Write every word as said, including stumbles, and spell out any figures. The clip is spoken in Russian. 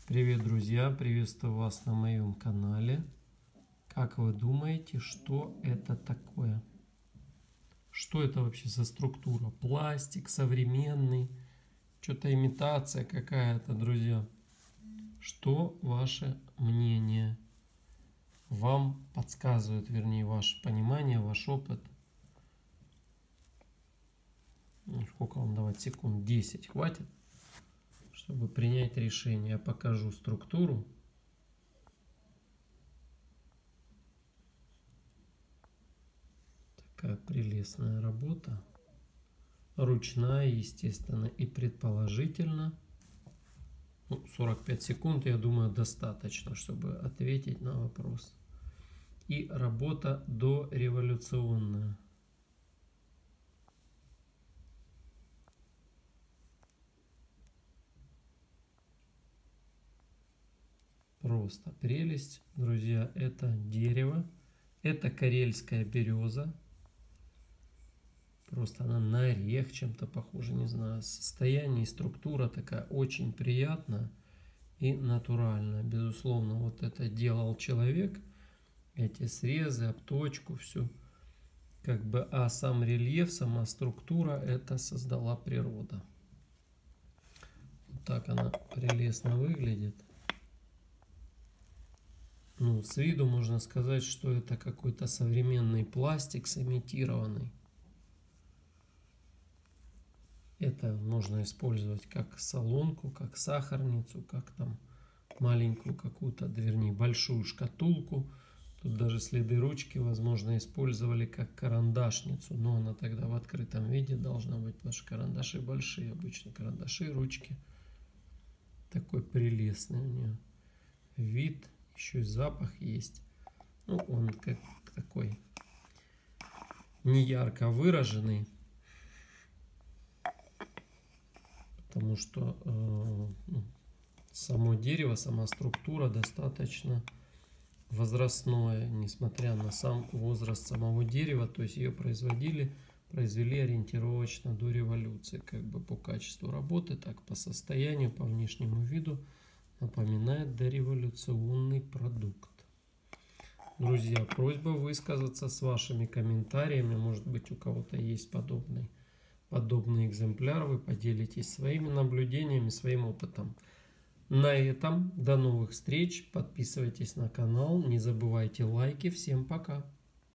Привет, друзья! Приветствую вас на моем канале. Как вы думаете, что это такое? Что это вообще за структура? Пластик современный? Что-то имитация какая-то, друзья? Что ваше мнение? Вам подсказывает, вернее, ваше понимание, ваш опыт. Ну, сколько вам давать секунд? десять хватит? Чтобы принять решение, я покажу структуру. Такая прелестная работа. Ручная, естественно, и предположительно. Ну, сорок пять секунд, я думаю, достаточно, чтобы ответить на вопрос. И работа дореволюционная. Просто прелесть, друзья. Это дерево. Это карельская береза. Просто она на орех чем-то похожа, не знаю. Состояние и структура такая очень приятная и натуральная. Безусловно, вот это делал человек. Эти срезы, обточку, все. Как бы, а сам рельеф, сама структура, это создала природа. Вот так она прелестно выглядит. Ну, с виду можно сказать, что это какой-то современный пластик сымитированный. Это можно использовать как солонку, как сахарницу, как там маленькую какую-то, вернее, большую шкатулку. Тут даже следы ручки, возможно, использовали как карандашницу, но она тогда в открытом виде должна быть, потому что карандаши большие, обычно карандаши, ручки. Такой прелестный у нее вид. Еще и запах есть. Ну, он как такой не ярко выраженный. Потому что э, ну, само дерево, сама структура достаточно возрастное, несмотря на сам возраст самого дерева. То есть ее производили, произвели ориентировочно до революции. Как бы по качеству работы, так по состоянию, по внешнему виду. Напоминает дореволюционный продукт. Друзья, просьба высказаться с вашими комментариями. Может быть, у кого-то есть подобный, подобный экземпляр. Вы поделитесь своими наблюдениями, своим опытом. На этом до новых встреч. Подписывайтесь на канал. Не забывайте лайки. Всем пока.